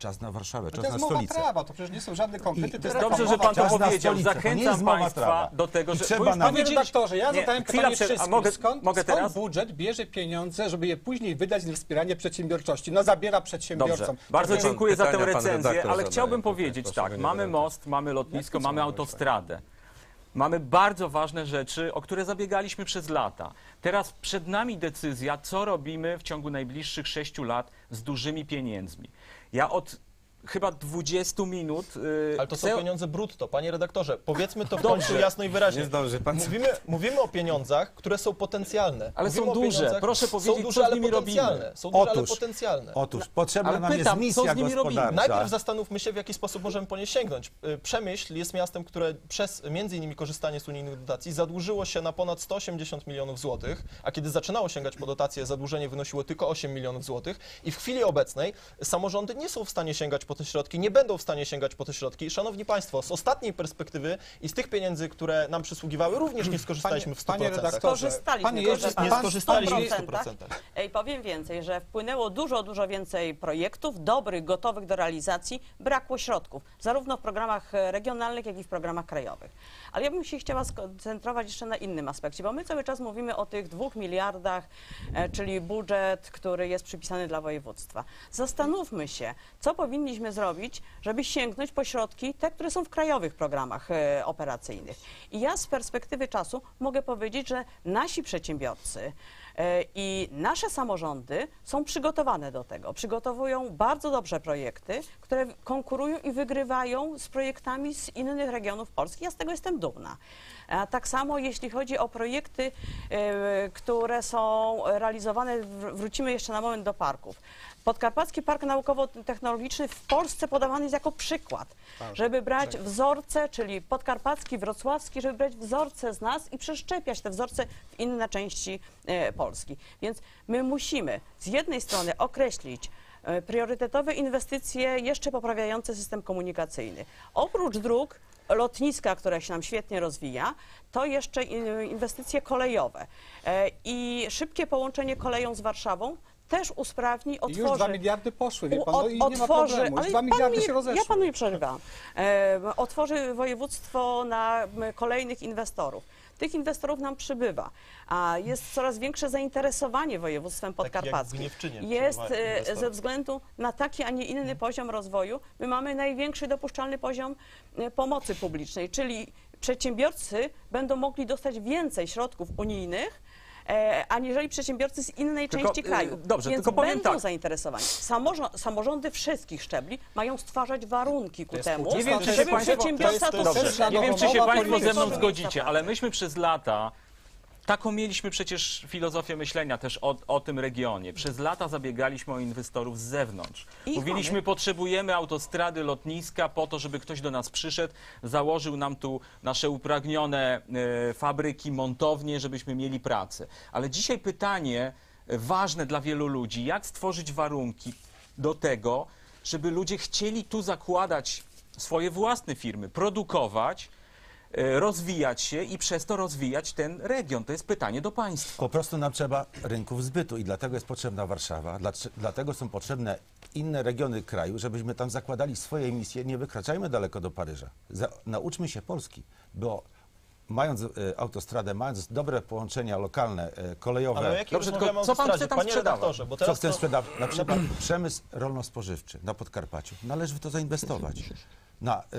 Czas na Warszawę, To czas jest na mowa stolicę. prawa, to przecież nie są żadne konkrety. I- to jest Dobrze, taka że mowa pan to Czas na powiedział. stolicę, to nie Zachęcam jest mowa państwa prawa. do tego, I że... trzeba bo już nam- Panie powiedzieli- redaktorze, ja Nie, zadałem chwila pytanie przed- a wszystkim. mogę- skąd, mogę skąd teraz? budżet bierze pieniądze, żeby je później wydać na wspieranie przedsiębiorczości? No zabiera przedsiębiorcom. Dobrze, bardzo To jest- dziękuję za tę pytania pan recenzję, redaktor ale zadaje chciałbym tutaj, powiedzieć proszę tak, go nie mamy denerwować. most, mamy lotnisko, Jak to mamy co? autostradę. Mamy bardzo ważne rzeczy, o które zabiegaliśmy przez lata. Teraz przed nami decyzja, co robimy w ciągu najbliższych sześciu lat z dużymi pieniędzmi. Ja od chyba dwudziestu minut... Yy, Ale to są chcę- pieniądze brutto, panie redaktorze. Powiedzmy to w Dobrze. końcu jasno i wyraźnie. Nie zdąży pan. Mówimy, mówimy o pieniądzach, które są potencjalne. Ale Mówimy są o duże. pieniądzach- Proszę powiedzieć, są duże, co z ale nimi potencjalne. robimy. Są duże, ale Otóż- potencjalne. Otóż potrzebna Ale nam pytam, jest co z misja nimi robimy? gospodarcza. Najpierw zastanówmy się, w jaki sposób możemy po nie sięgnąć. Y, Przemyśl jest miastem, które przez między innymi korzystanie z unijnych dotacji zadłużyło się na ponad sto osiemdziesiąt milionów złotych, a kiedy zaczynało sięgać po dotacje, zadłużenie wynosiło tylko osiem milionów złotych i w chwili obecnej samorządy nie są w stanie sięgać po te środki, nie będą w stanie sięgać po te środki. Szanowni Państwo, z ostatniej perspektywy i z tych pieniędzy, które nam przysługiwały, również nie skorzystaliśmy w stu Panie procentach. redaktorze, Skorzystaliśmy, panie proszę jeździ- pana. Nie pan- skorzystaliśmy w stu sto procent. procentach. I powiem więcej, że wpłynęło dużo, dużo więcej projektów, dobrych, gotowych do realizacji, brakło środków, zarówno w programach regionalnych, jak i w programach krajowych. Ale ja bym się chciała skoncentrować jeszcze na innym aspekcie, bo my cały czas mówimy o tych dwóch miliardach, e, czyli budżet, który jest przypisany dla województwa. Zastanówmy się, co powinniśmy zrobić, żeby sięgnąć po środki, te, które są w krajowych programach e, operacyjnych. I ja z perspektywy czasu mogę powiedzieć, że nasi przedsiębiorcy e, i nasze samorządy są przygotowane do tego. Przygotowują bardzo dobrze projekty, które konkurują i wygrywają z projektami z innych regionów Polski. Ja z tego jestem dumna. A tak samo jeśli chodzi o projekty, e, które są realizowane, wr- wrócimy jeszcze na moment do parków. Podkarpacki Park Naukowo-Technologiczny w Polsce podawany jest jako przykład, żeby brać wzorce, czyli podkarpacki, wrocławski, żeby brać wzorce z nas i przeszczepiać te wzorce w inne części e, Polski. Więc my musimy z jednej strony określić e, priorytetowe inwestycje jeszcze poprawiające system komunikacyjny. Oprócz dróg, lotniska, które się nam świetnie rozwija, to jeszcze in- inwestycje kolejowe e, i szybkie połączenie koleją z Warszawą też usprawni, I otworzy... już dwa miliardy poszły, wie pan, no i nie ma otworzy, problemu. Już ale dwa pan miliardy mi- się rozeszły. Ja panu nie przerywam. E, otworzy województwo na m, kolejnych inwestorów. Tych inwestorów nam przybywa, a jest coraz większe zainteresowanie województwem Tak jak w podkarpackim. Gniewczynie Jest przybywa e, inwestorów. ze względu na taki, a nie inny poziom rozwoju, my mamy największy dopuszczalny poziom e, pomocy publicznej, czyli przedsiębiorcy będą mogli dostać więcej środków unijnych, e, aniżeli przedsiębiorcy z innej Tylko, części y, kraju. dobrze, Więc tylko powiem będą tak. zainteresowani. Samorząd, samorządy wszystkich szczebli mają stwarzać warunki ku jest temu, współczesna- Nie wiem, czy się żeby państwo, przedsiębiorca to to jest- to dobrze, jest słyszał. nie wiem, czy się mowa państwo ze mną polityczna. zgodzicie, ale myśmy przez lata taką mieliśmy przecież filozofię myślenia też o, o tym regionie. Przez lata zabiegaliśmy o inwestorów z zewnątrz. I Mówiliśmy, mamy. potrzebujemy autostrady, lotniska po to, żeby ktoś do nas przyszedł, założył nam tu nasze upragnione e, fabryki, montownie, żebyśmy mieli pracę. Ale dzisiaj pytanie e, ważne dla wielu ludzi, jak stworzyć warunki do tego, żeby ludzie chcieli tu zakładać swoje własne firmy, produkować, e, rozwijać się i przez to rozwijać ten region. To jest pytanie do państwa. Po prostu nam trzeba rynków zbytu i dlatego jest potrzebna Warszawa, dlac- dlatego są potrzebne inne regiony kraju, żebyśmy tam zakładali swoje misje. Nie wykraczajmy daleko do Paryża. Za, nauczmy się Polski, bo mając e, autostradę, mając dobre połączenia lokalne, e, kolejowe, Ale o jakiej Dobrze, rozmawiamy tylko co pan autostradzie? chce tam Panie sprzedawać? redaktorze, bo co teraz chcę to- sprzedać, na przykład przemysł rolno-spożywczy na Podkarpaciu. Należy w to zainwestować. Na, e,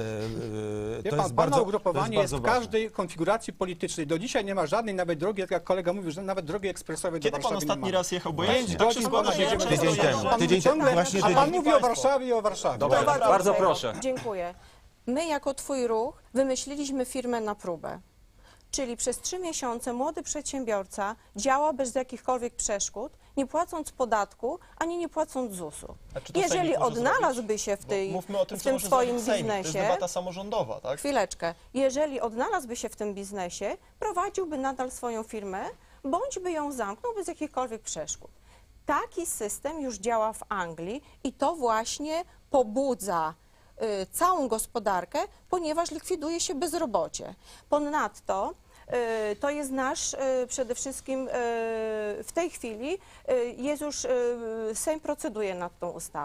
e, Wie to pan, jest pana bardzo, ugrupowanie to jest, jest w bardzo ważne. każdej konfiguracji politycznej. Do dzisiaj nie ma żadnej nawet drogi, jak jak kolega mówił, że nawet drogi ekspresowej do Kiedy pan Warszawy ostatni nie ma. raz jechał? Bo Pięć ja tak się godzin zgadzam, ponad że ja jedziemy. często Tydzień jadę. temu, Pan tydzień temu, ciągle, właśnie a tydzień pan temu. mówi o Warszawie i o Warszawie. Dobra, To bardzo bardzo uprzejmie. proszę. Dziękuję. My jako Twój Ruch wymyśliliśmy firmę na próbę. Czyli przez trzy miesiące młody przedsiębiorca działa bez jakichkolwiek przeszkód, nie płacąc podatku, ani nie płacąc ZUS-u. A czy to Jeżeli sejmik może odnalazłby się w, Bo tej, mówmy o tym, w co tym może swoim zrobić Sejmik. To jest biznesie, debata samorządowa, tak? chwileczkę, jeżeli odnalazłby się w tym biznesie, prowadziłby nadal swoją firmę, bądź by ją zamknął bez jakichkolwiek przeszkód. Taki system już działa w Anglii i to właśnie pobudza y, całą gospodarkę, ponieważ likwiduje się bezrobocie. Ponadto y, to jest nasz y, przede wszystkim y, w tej chwili y, jest już y, Sejm proceduje nad tą ustawą.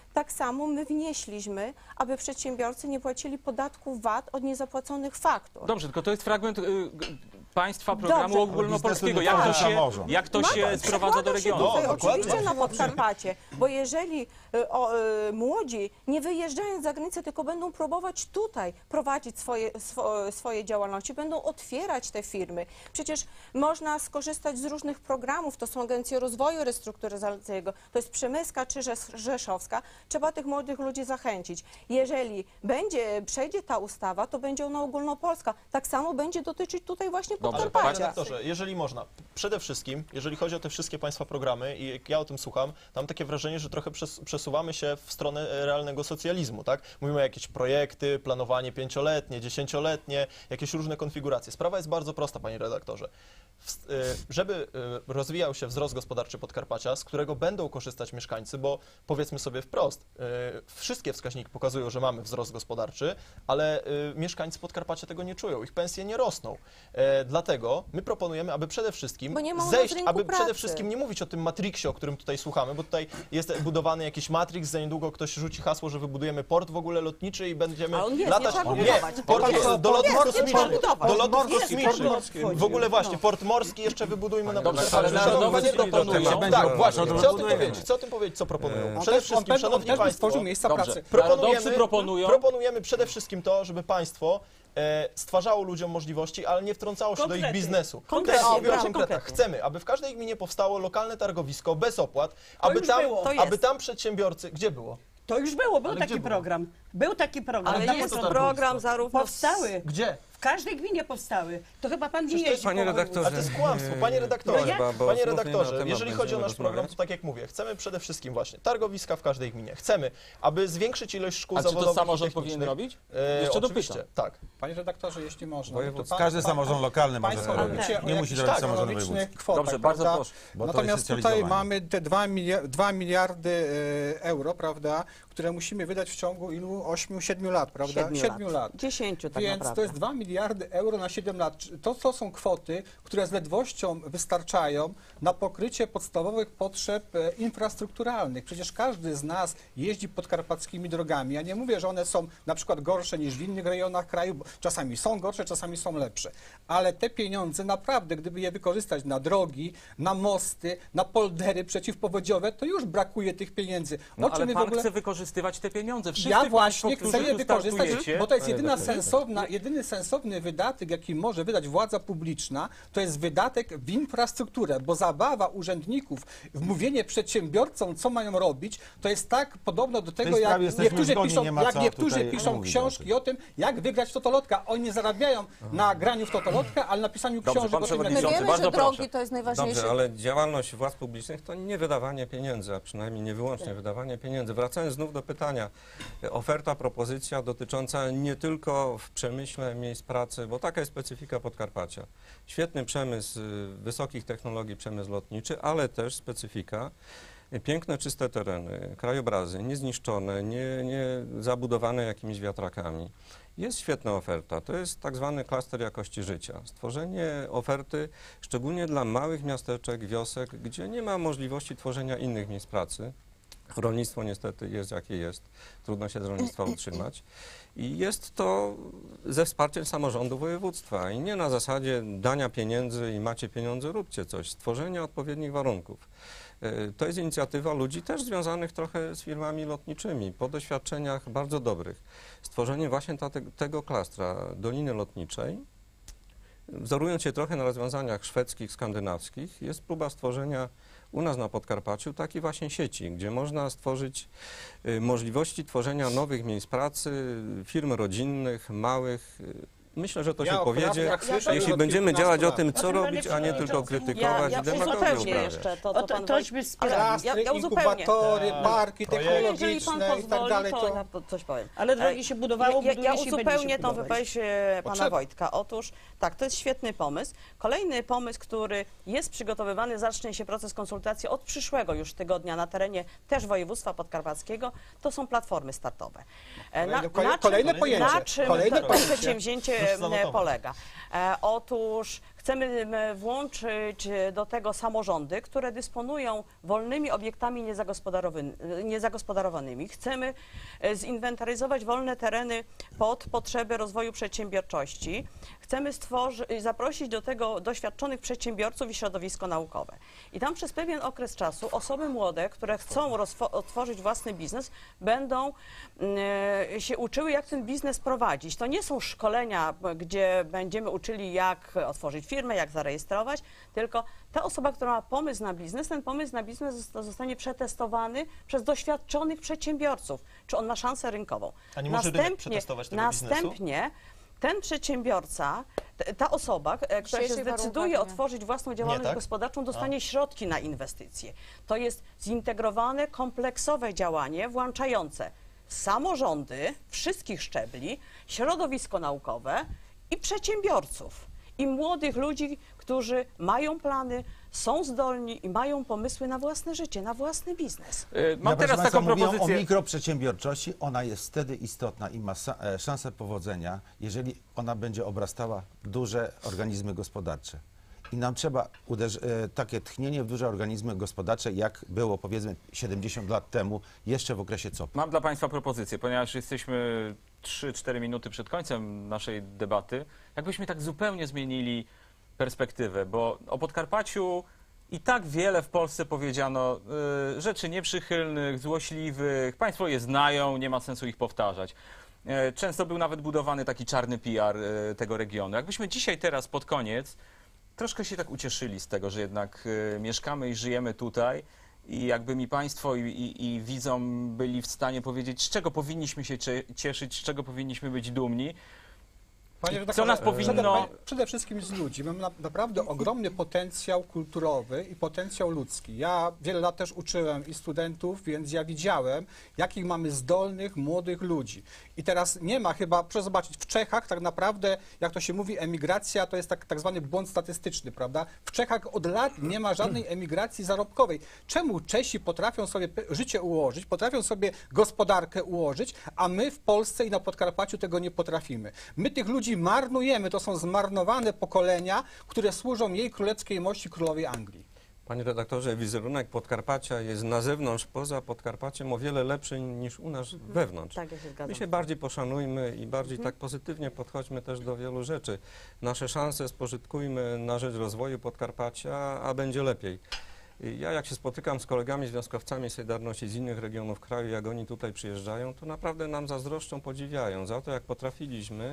Tak samo my wnieśliśmy, aby przedsiębiorcy nie płacili podatku V A T od niezapłaconych faktur. Dobrze, tylko to jest fragment y, g- państwa programu Dobrze. ogólnopolskiego. Ale Jak to biznesu nie się, samorząd. jak to się sprowadza do Przekłada się regionu? tutaj No, dokładnie. oczywiście na Podkarpacie, bo jeżeli y, o, y, młodzi nie wyjeżdżając za granicę, tylko będą próbować tutaj prowadzić swoje, swo, swoje działalności, będą otwierać te firmy. Przecież można skorzystać z różnych programów, to są Agencje Rozwoju Restrukturyzacyjnego, to jest Przemyska czy Rzesz- Rzeszowska. Trzeba tych młodych ludzi zachęcić. Jeżeli będzie, przejdzie ta ustawa, to będzie ona ogólnopolska. Tak samo będzie dotyczyć tutaj właśnie Dobrze, Panie Podkarpacia. redaktorze, jeżeli można, przede wszystkim, jeżeli chodzi o te wszystkie państwa programy i jak ja o tym słucham, to mam takie wrażenie, że trochę przes przesuwamy się w stronę e, realnego socjalizmu, tak? Mówimy o jakieś projekty, planowanie pięcioletnie, dziesięcioletnie, jakieś różne konfiguracje. Sprawa jest bardzo prosta, panie redaktorze. W, e, żeby e, rozwijał się wzrost gospodarczy Podkarpacia, z którego będą korzystać mieszkańcy, bo powiedzmy sobie wprost, e, wszystkie wskaźniki pokazują, że mamy wzrost gospodarczy, ale e, mieszkańcy Podkarpacia tego nie czują, ich pensje nie rosną. E, dlatego my proponujemy, aby przede wszystkim Bo nie ma u nas zejść, rynku aby pracy. przede wszystkim nie mówić o tym Matrixie, o którym tutaj słuchamy, bo tutaj jest budowany jakiś Matrix, za niedługo ktoś rzuci hasło, że wybudujemy port w ogóle lotniczy i będziemy A on jest, nie latać... trzeba go nie, budować. port On jest, jest. do lotów Jest, nie kosmicznych, trzeba budować. do lotów Jest, kosmicznych. port W ogóle właśnie, port morski jeszcze wybudujmy na Dobrze, przykład. ale narodowy Panie czyli do proponują, tego. Będzie tak, opłacał, właśnie, to chcę o tym budujemy. powiedzieć, co o tym powiedzieć, co proponują. On Przede też, on wszystkim, pewnie, on szanowni też by państwo, stworzył miejsca Dobrze. pracy. Narodowcy proponujemy, proponują... proponujemy przede wszystkim to, żeby państwo e, stwarzało ludziom możliwości, ale nie wtrącało się do ich Konkrety. biznesu. Konkrety, Teraz mówię o proszę konkretach. konkretnie. Chcemy, aby w każdej gminie powstało lokalne targowisko bez opłat, aby już tam, było. To aby jest. tam przedsiębiorcy... Gdzie było? To już było, był Ale taki gdzie było? program. Był taki program. Ale na jest początku. program zarówno... z- Powstały. Gdzie? W każdej gminie powstały. To chyba pan nie Przecież to jeździ Panie po redaktorze, A to jest kłamstwo, panie redaktorze. prośba, bo Panie znów nie na redaktorze, temat jeżeli chodzi o będziemy nasz program, to rozmawiać. tak jak mówię, chcemy przede wszystkim właśnie targowiska w każdej gminie. Chcemy, aby zwiększyć ilość szkół A czy to zawodowych samorząd i powinien technicznych. robić? E, Jeszcze oczywiście, dopytam. tak. Panie redaktorze, jeśli można. Województwo. to pan- Każdy pan- samorząd lokalny może Państwo to robić. mówicie o Nie musi jakichś robić samorząd astronomicznych wojewódzki. kwotach, Dobrze, bardzo prawda? proszę. Bo to Natomiast jest tutaj socjalizowanie. mamy te dwa miliardy e, euro, prawda, które musimy wydać w ciągu ilu? ośmiu, siedmiu lat, prawda? Siedmiu Siedmiu lat. lat. Dziesięciu tak Więc naprawdę. to jest dwa miliardy euro na siedem lat. To, to są kwoty, które z ledwością wystarczają na pokrycie podstawowych potrzeb e, infrastrukturalnych. Przecież każdy z nas jeździ podkarpackimi drogami. Ja nie mówię, że one są na przykład gorsze niż w innych rejonach kraju, bo czasami są gorsze, czasami są lepsze. Ale te pieniądze naprawdę, gdyby je wykorzystać na drogi, na mosty, na poldery przeciwpowodziowe, to już brakuje tych pieniędzy. No, O czym ale my w pan ogóle... chce wykorzystywać te pieniądze. Wszyscy Ja właśnie państwo, chcę którzy je tu wykorzystać, startujecie, bo to jest Panie jedyna redaktorze. sensowna, jedyny sensowny wydatek, jaki może wydać władza publiczna, to jest wydatek w infrastrukturę, bo zabawa urzędników, wmówienie przedsiębiorcom, co mają robić, to jest tak podobno do tego, sprawie jak jesteśmy niektórzy zgodni, piszą, nie ma jak co niektórzy tutaj piszą mówić o książki tym. o tym, jak wygrać w totolotka. Oni nie zarabiają na graniu w totolotka, ale na pisaniu Dobrze, książek pan o tym, jak My przewodniczący, wiemy, bardzo że drogi proszę. to jest najważniejszy. Dobrze, ale działalność władz publicznych to nie wydawanie pieniędzy, a przynajmniej nie wyłącznie wydawanie pieniędzy. Wracając znów do pytania, oferta, propozycja dotycząca nie tylko w przemyśle miejsc pracy, bo taka jest specyfika Podkarpacia. Świetny przemysł y, wysokich technologii, przemysł lotniczy, ale też specyfika y, piękne, czyste tereny, krajobrazy, niezniszczone, nie, nie zabudowane jakimiś wiatrakami. Jest świetna oferta. To jest tak zwany klaster jakości życia. Stworzenie oferty szczególnie dla małych miasteczek, wiosek, gdzie nie ma możliwości tworzenia innych miejsc pracy. Rolnictwo niestety jest jakie jest. Trudno się z rolnictwa utrzymać. I jest to ze wsparciem samorządu województwa. I nie na zasadzie dania pieniędzy i macie pieniądze, róbcie coś. Stworzenie odpowiednich warunków. Y, To jest inicjatywa ludzi też związanych trochę z firmami lotniczymi, po doświadczeniach bardzo dobrych. Stworzenie właśnie ta, te, tego klastra Doliny Lotniczej, wzorując się trochę na rozwiązaniach szwedzkich, skandynawskich, jest próba stworzenia u nas na Podkarpaciu takiej właśnie sieci, gdzie można stworzyć y, możliwości tworzenia nowych miejsc pracy, firm rodzinnych, małych. y, Myślę, że to Ja się akurat powiedzie, jak słyszę jeśli już od będziemy kilkunastu działać o lat. tym, co Panie robić, a nie tylko przewodniczący, krytykować ja, i ja demagogię uzupełnię uprawiać. jeszcze to, O, co to, pan tośmy Ale wspierali. Klastry, ja, ja uzupełnię. inkubatory, parki Jeżeli pan technologiczne i tak pozwoli, dalej, to to... ja po- coś powiem. Ale drogi się budowało, Ja, buduje ja się i będzie uzupełnię się tą budować. wypowiedź e, pana Potrzeba. Wojtka. Otóż tak, to jest świetny pomysł. Kolejny pomysł, który jest przygotowywany, zacznie się proces konsultacji od przyszłego już tygodnia na terenie też województwa podkarpackiego, to są platformy startowe. E, Kolejne- czym- kolejne pojęcie, Na czym kolejne to pojęcie. przedsięwzięcie Proszę e, zanotować. polega? E, Otóż chcemy Chcemy m, włączyć e, do tego samorządy, które dysponują wolnymi obiektami niezagospodarowymi- niezagospodarowanymi. Chcemy e, zinwentaryzować wolne tereny pod potrzeby rozwoju przedsiębiorczości. Chcemy stworzyć, zaprosić do tego doświadczonych przedsiębiorców i środowisko naukowe. I tam przez pewien okres czasu osoby młode, które chcą rozwo- otworzyć własny biznes, będą e, się uczyły, jak ten biznes prowadzić. To nie są szkolenia, gdzie będziemy uczyli, jak otworzyć firmę, jak zarejestrować, tylko ta osoba, która ma pomysł na biznes, ten pomysł na biznes zosta- zostanie przetestowany przez doświadczonych przedsiębiorców, czy on ma szansę rynkową. A nie może rynek przetestować tego biznesu? Następnie ten przedsiębiorca, t- ta osoba, e, która się Dzisiejszych zdecyduje warunkach nie. otworzyć własną działalność tak? gospodarczą, dostanie środki na inwestycje. To jest zintegrowane, kompleksowe działanie włączające samorządy wszystkich szczebli, środowisko naukowe i przedsiębiorców. I młodych ludzi, którzy mają plany, są zdolni i mają pomysły na własne życie, na własny biznes. Y, Mam Ja, proszę teraz państwa, taką mówiłem propozycję. o mikroprzedsiębiorczości. Ona jest wtedy istotna i ma sa- e, szansę powodzenia, jeżeli ona będzie obrastała duże organizmy gospodarcze. I nam trzeba uderzy- e, takie tchnienie w duże organizmy gospodarcze, jak było powiedzmy siedemdziesiąt lat temu, jeszcze w okresie C O P. Mam dla Państwa propozycję, ponieważ jesteśmy trzy cztery minuty przed końcem naszej debaty. Jakbyśmy tak zupełnie zmienili perspektywę, bo o Podkarpaciu i tak wiele w Polsce powiedziano y, rzeczy nieprzychylnych, złośliwych. Państwo je znają, nie ma sensu ich powtarzać. Y, często był nawet budowany taki czarny P R y, tego regionu. Jakbyśmy dzisiaj teraz pod koniec troszkę się tak ucieszyli z tego, że jednak y, mieszkamy i żyjemy tutaj i jakby mi Państwo i, i, i widzom byli w stanie powiedzieć, z czego powinniśmy się cie- cieszyć, z czego powinniśmy być dumni. Panie I redaktorze, co nas przede- powinno- Przede wszystkim z ludzi. Mamy na, naprawdę ogromny potencjał kulturowy i potencjał ludzki. Ja wiele lat też uczyłem i studentów, więc ja widziałem, jakich mamy zdolnych, młodych ludzi. I teraz nie ma chyba, proszę zobaczyć, w Czechach tak naprawdę, jak to się mówi, emigracja to jest tak, tak zwany błąd statystyczny, prawda? W Czechach od lat nie ma żadnej emigracji zarobkowej. Czemu Czesi potrafią sobie pe- życie ułożyć, potrafią sobie gospodarkę ułożyć, a my w Polsce i na Podkarpaciu tego nie potrafimy? My tych ludzi marnujemy, to są zmarnowane pokolenia, które służą jej królewskiej mości, królowej Anglii. Panie redaktorze, wizerunek Podkarpacia jest na zewnątrz, poza Podkarpaciem o wiele lepszy niż u nas wewnątrz. Tak, ja się zgadzam. My się bardziej poszanujmy i bardziej tak pozytywnie podchodźmy też do wielu rzeczy. Nasze szanse spożytkujmy na rzecz rozwoju Podkarpacia, a będzie lepiej. I Ja jak się spotykam z kolegami związkowcami Solidarności z innych regionów kraju, jak oni tutaj przyjeżdżają, to naprawdę nam zazdroszczą, podziwiają za to, jak potrafiliśmy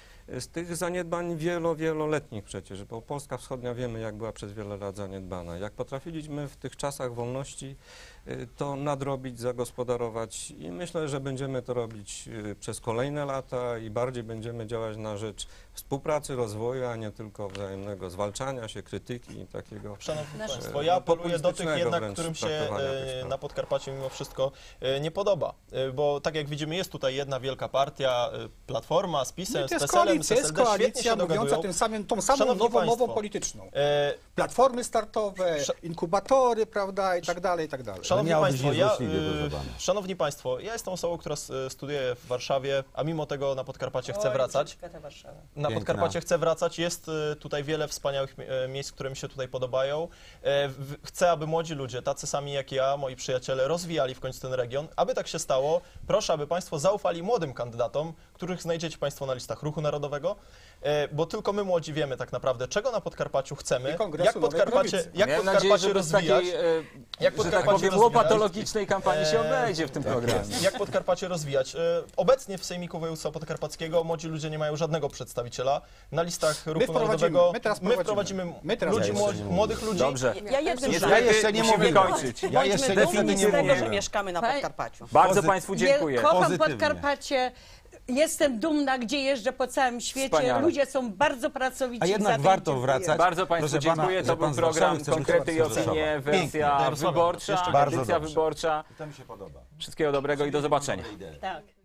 z tych zaniedbań wielo, wieloletnich przecież, bo Polska Wschodnia wiemy, jak była przez wiele lat zaniedbana. Jak potrafiliśmy w tych czasach wolności y, to nadrobić, zagospodarować i myślę, że będziemy to robić y, przez kolejne lata i bardziej będziemy działać na rzecz współpracy, rozwoju, a nie tylko wzajemnego zwalczania się, krytyki i takiego. Szanowni Nasz- Państwo, ja apeluję do tych populistycznego jednak, wręcz którym się traktowania e, tej sprawy. na Podkarpaciu mimo wszystko e, nie podoba. E, Bo tak jak widzimy, jest tutaj jedna wielka partia, e, Platforma z PiS-em, No i z to jest PESEL-em, z koalicja, jest S L D, świetnie koalicja się mówiąca dogadują. tym samym, tą samą Szanowni nową państwo, mową polityczną. E, Platformy startowe, Sz- inkubatory, prawda, i tak dalej, i tak dalej. Szanowni miało być Państwo, ja, niezłośliwie, y, proszę pana. Szanowni Państwo, ja jestem osobą, która s- studiuje w Warszawie, a mimo tego na Podkarpacie chce wracać. Na Piękna. Podkarpacie chcę wracać. Jest y, tutaj wiele wspaniałych mi- e, miejsc, które mi się tutaj podobają. E, w- Chcę, aby młodzi ludzie, tacy sami jak ja, moi przyjaciele, rozwijali w końcu ten region. Aby tak się stało, proszę, aby Państwo zaufali młodym kandydatom, których znajdziecie Państwo na listach Ruchu Narodowego, e, bo tylko my młodzi wiemy tak naprawdę, czego na Podkarpaciu chcemy, I Kongresu jak Nowej Podkarpacie, Prawicy. jak Miałem nadzieję, Podkarpacie że bez rozwijać. takiej, e, Jak że tak Podkarpacie powiem, rozwijać? łopatologicznej kampanii się Eee, obejdzie w tym programie. Jak Podkarpacie rozwijać? E, Obecnie w Sejmiku Województwa Podkarpackiego młodzi ludzie nie mają żadnego przedstawiciela. Na listach Ruchu wprowadzimy, Narodowego my teraz my prowadzimy. wprowadzimy My teraz ludzi, ja młodzi, jeszcze nie mówię. młodych ludzi. Dobrze. Ja jednym Ja Niestety jeszcze nie musimy mówię. kończyć. Ja Bądźmy jeszcze dumni niestety z nie tego, że mówię. mieszkamy na Pa- Podkarpaciu. Bardzo Pozy- Państwu Je- dziękuję. Kocham Pozytywnie. Podkarpacie. Jestem dumna, gdzie jeżdżę po całym świecie. Wspaniale. Ludzie są bardzo pracowici. A i za jednak to warto im dziękuję. wracać. Bardzo Państwu Proszę pana, dziękuję. że To pan był z Warszawy program chce być Konkrety i z Warszawy. opinie, Pięknie. wersja Jarosława, wyborcza, jeszcze bardzo edycja dobrze. wyborcza. To mi się podoba. Wszystkiego dobrego i do zobaczenia. Tak.